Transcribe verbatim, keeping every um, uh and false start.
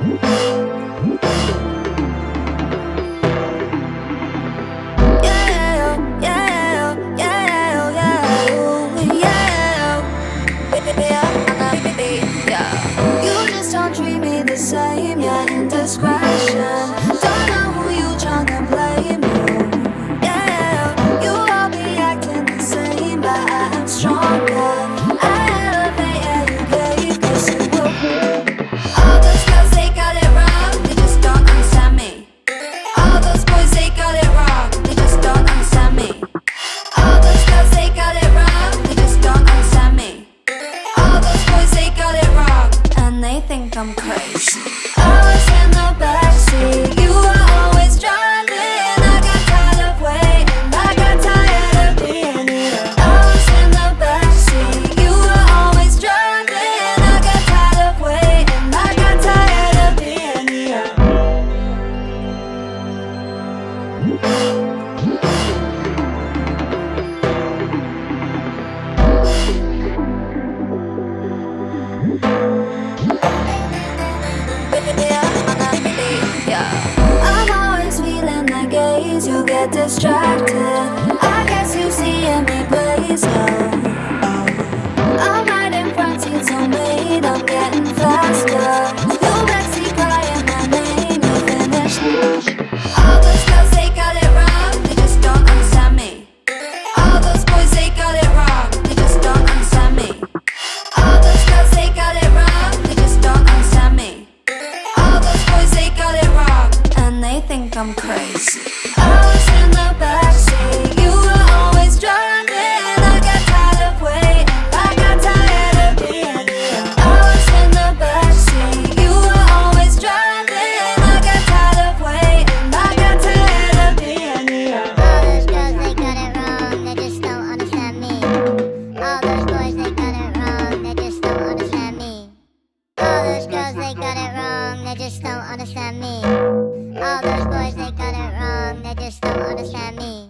The same, yeah, indiscretion. Don't know who you tryna blame, yeah. You all be acting the same, but I am stronger. I elevate, yeah, you gave this a whoop. All those girls, they got it wrong, they just don't understand me. All those boys, they got it wrong, they just don't understand me. All those girls, they got it wrong, they just don't understand me. All those boys, they got it wrong, and they think I'm crazy. I was in the backseat, you were always driving. I got tired of waiting, I got tired of being here. I was in the backseat, you were always driving. I got tired of waiting, I got tired of being here. I'm always feeling like gaze, you get distracted. I guess you seeing me blaze out. I'm right in front, seats on made, I'm getting faster. You backseat crying my name, you finished. All those girls, they got it wrong, they just don't understand me. All those boys, they got it wrong, they just don't understand me. All those girls, they got it wrong, they just don't understand me. All those boys, they got it wrong, and they think I'm crazy. I was in the backseat, you were always driving. I got tired of waiting, I got tired of being here. I was in the backseat, you were always driving. I got tired of waiting, I got tired of being here. All those girls, they got it wrong, they just don't understand me. All those boys, they got it wrong, they just don't understand me. All those girls, they got it wrong, they just don't understand me. All those boys, they got it wrong, they just don't understand me.